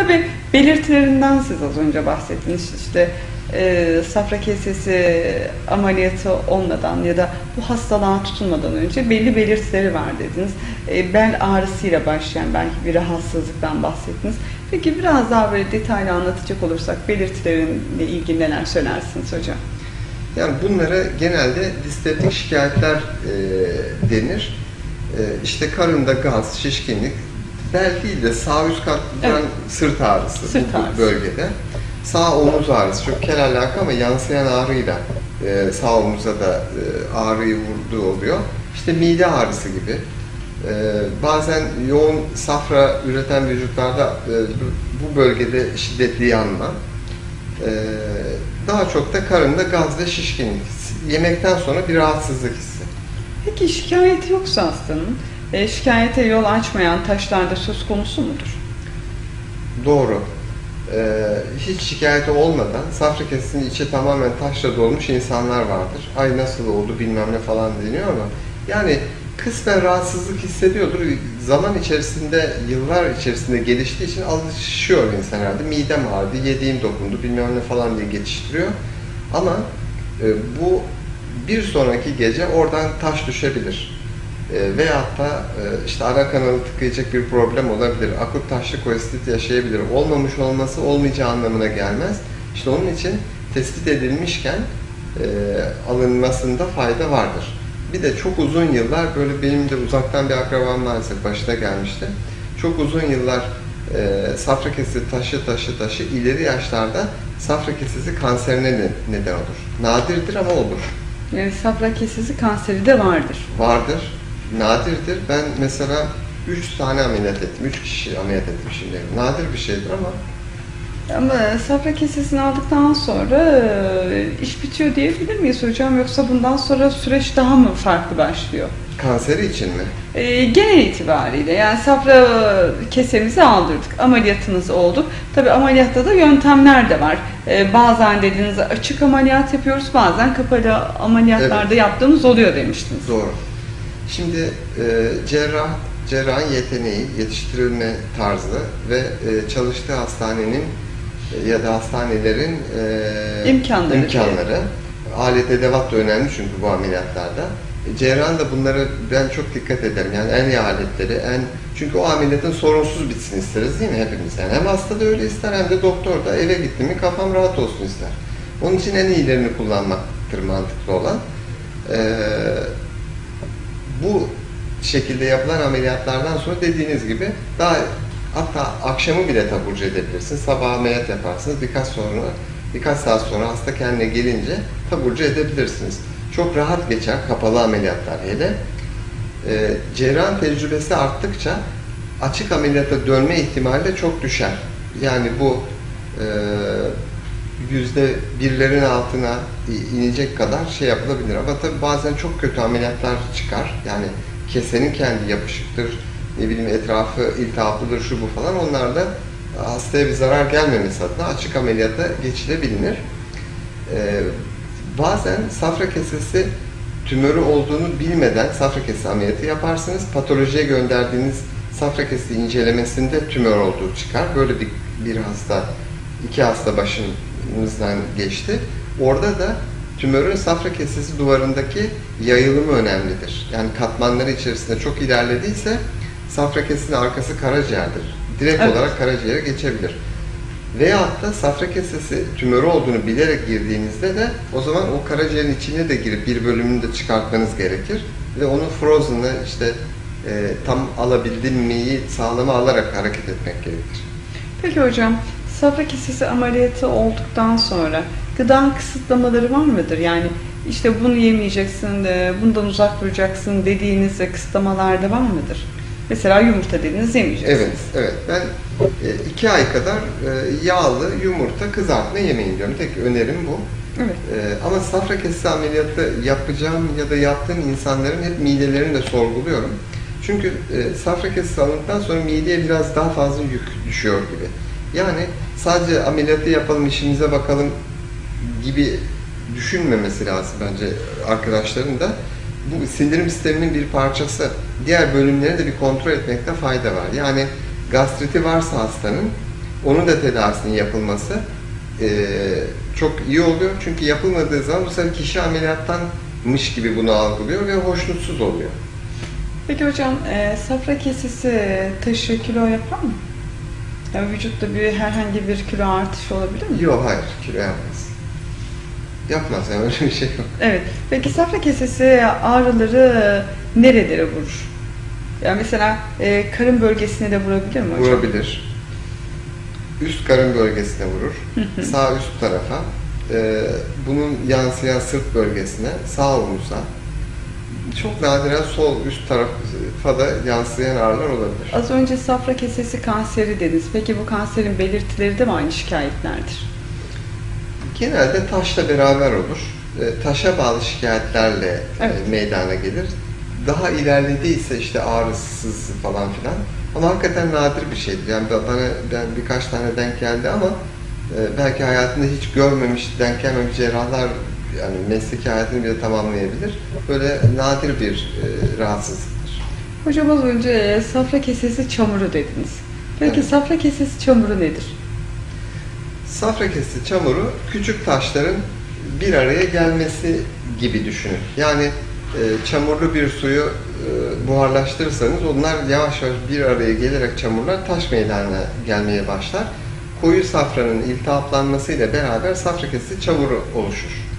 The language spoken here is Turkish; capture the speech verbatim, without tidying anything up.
Tabii belirtilerinden siz az önce bahsettiniz. İşte e, safra kesesi ameliyatı olmadan ya da bu hastalığa tutulmadan önce belli belirtileri var dediniz. E, bel ağrısıyla başlayan belki bir rahatsızlıktan bahsettiniz. Peki biraz daha böyle detaylı anlatacak olursak belirtilerinle ilgili neler söylersiniz hocam? Yani bunlara genelde distetik şikayetler e, denir. E, işte karında gaz, şişkinlik, bel değil de sağ üst kattan evet. sırt ağrısı sırt bu ağrısı. bölgede. Sağ omuz ağrısı çok kel alaka ama yansıyan ağrıyla e, sağ omuza da e, ağrıyı vurduğu oluyor. İşte mide ağrısı gibi. E, bazen yoğun safra üreten vücutlarda e, bu bölgede şiddetli yanma. E, daha çok da karında gaz ve şişkinlik. Yemekten sonra bir rahatsızlık hissi. Peki şikayeti yoksa hastanın, e, şikayete yol açmayan taşlarda söz konusu mudur? Doğru. Ee, hiç şikayeti olmadan safra kesesinin içi tamamen taşla dolmuş insanlar vardır. Ay nasıl oldu bilmem ne falan deniyor ama yani kısmen rahatsızlık hissediyordur. Zaman içerisinde, yıllar içerisinde geliştiği için alışıyor insan herhalde. Midem ağrıdı, yediğim dokundu bilmem ne falan diye geçiştiriyor. Ama e, bu bir sonraki gece oradan taş düşebilir. E, veyahut da e, işte ara kanalı tıkayacak bir problem olabilir. Akut taşlı kolestit yaşayabilir. Olmamış olması olmayacağı anlamına gelmez. İşte onun için tespit edilmişken e, alınmasında fayda vardır. Bir de çok uzun yıllar, böyle benim de uzaktan bir akrabam maalesef başına gelmişti. Çok uzun yıllar e, safra kesesi taşı taşı taşı ileri yaşlarda safra kesesi kanserine neden olur. Nadirdir ama olur. Yani safra kesesi kanseri de vardır. Vardır. Nadirdir. Ben mesela üç tane ameliyat ettim. üç kişi ameliyat ettim şimdi. Nadir bir şeydir ama. Ama safra kesesini aldıktan sonra iş bitiyor diyebilir miyiz hocam? Yoksa bundan sonra süreç daha mı farklı başlıyor? Kanseri için mi? E, genel itibariyle yani safra kesemizi aldırdık, ameliyatınız oldu. Tabii ameliyatta da yöntemler de var. E, bazen dediğiniz açık ameliyat yapıyoruz, bazen kapalı ameliyatlarda evet. yaptığımız oluyor demiştiniz. Doğru. Şimdi e, cerrah, cerrahın yeteneği, yetiştirilme tarzı ve e, çalıştığı hastanenin e, ya da hastanelerin e, imkanları, imkanları. Alet edevat da önemli çünkü bu ameliyatlarda. E, cerrahın da bunları ben çok dikkat ederim. Yani en iyi aletleri, en çünkü o ameliyatın sorunsuz bitsin isteriz değil mi hepimiz? Yani hem hasta da öyle ister hem de doktor da eve gitti mi kafam rahat olsun ister. Onun için en iyilerini kullanmaktır mantıklı olan. E, Bu şekilde yapılan ameliyatlardan sonra dediğiniz gibi daha hatta akşamı bile taburcu edebilirsiniz. Sabah ameliyat yaparsınız. Birkaç sonra birkaç saat sonra hasta kendine gelince taburcu edebilirsiniz. Çok rahat geçer kapalı ameliyatlar hele. E, cerrahın tecrübesi arttıkça açık ameliyata dönme ihtimali de çok düşer. Yani bu e, yüzde birlerin altına inecek kadar şey yapılabilir. Ama tabii bazen çok kötü ameliyatlar çıkar. Yani kesenin kendi yapışıktır, ne bileyim etrafı iltihaplıdır, şu bu falan. Onlar da hastaya bir zarar gelmemesi adına açık ameliyata geçilebilir. Ee, bazen safra kesesi tümörü olduğunu bilmeden safra kesesi ameliyatı yaparsınız. Patolojiye gönderdiğiniz safra kesesi incelemesinde tümör olduğu çıkar. Böyle bir, bir hasta, iki hasta başımızdan geçti. Orada da tümörün safra kesesi duvarındaki yayılımı önemlidir. Yani katmanları içerisinde çok ilerlediyse safra kesesinin arkası karaciğerdir. Direkt evet. olarak karaciğere geçebilir. Veyahut da safra kesesi tümörü olduğunu bilerek girdiğinizde de o zaman o karaciğerin içine de girip bir bölümünü de çıkartmanız gerekir. Ve onu frozen'ı işte e, tam alabildiğimi sağlama alarak hareket etmek gerekir. Peki hocam, safra kesesi ameliyatı olduktan sonra gıda kısıtlamaları var mıdır? Yani işte bunu yemeyeceksin, bundan uzak duracaksın dediğiniz kısıtlamalar da var mıdır? Mesela yumurta dediğiniz yemeyeceksiniz. Evet, evet. Ben iki ay kadar yağlı yumurta kızartma yemeyin diyorum. Tek önerim bu. Evet. Ama safra kesesi ameliyatı yapacağım ya da yaptığım insanların hep midelerini de sorguluyorum. Çünkü safra kesesi alındıktan sonra mideye biraz daha fazla yük düşüyor gibi. Yani sadece ameliyatı yapalım, işimize bakalım gibi düşünmemesi lazım bence arkadaşların da. Bu sindirim sisteminin bir parçası. Diğer bölümleri de bir kontrol etmekte fayda var. Yani gastriti varsa hastanın onun da tedavisinin yapılması e, çok iyi oluyor. Çünkü yapılmadığı zaman bu sefer kişi ameliyattanmış gibi bunu algılıyor ve hoşnutsuz oluyor. Peki hocam, e, safra kesesi taşı kilo yapar mı? Yani vücutta bir herhangi bir kilo artışı olabilir mi? Yok, hayır, kilo yapmaz. Yapmaz, yani öyle bir şey yok. Evet. Peki safra kesesi ağrıları nerelere vurur? Yani mesela e, karın bölgesine de vurabilir mi hocam? Vurabilir. Üst karın bölgesine vurur. Sağ üst tarafa. E, bunun yansıyan sırt bölgesine, sağ omuzda. Çok nadiren sol üst tarafa da yansıyan ağrılar olabilir. Az önce safra kesesi kanseri dediniz. Peki bu kanserin belirtileri de mi aynı şikayetlerdir? Genelde taşla beraber olur. E, taşa bağlı şikayetlerle Evet. e, meydana gelir. Daha ilerlediyse işte ağrısız falan filan. Ama hakikaten nadir bir şeydir. Yani bana ben birkaç tane denk geldi ama e, belki hayatında hiç görmemiş, denk gelmemiş cerrahlar yani mesleki hayatını bile tamamlayabilir. Böyle nadir bir e, rahatsızlıktır. Hocam az önce e, safra kesesi çamuru dediniz. Peki Evet. safra kesesi çamuru nedir? Safra kesesi çamuru küçük taşların bir araya gelmesi gibi düşünün. Yani e, çamurlu bir suyu e, buharlaştırırsanız onlar yavaş yavaş bir araya gelerek çamurlar taş meydana gelmeye başlar. Koyu safranın iltihaplanmasıyla beraber safra kesesi çamuru oluşur.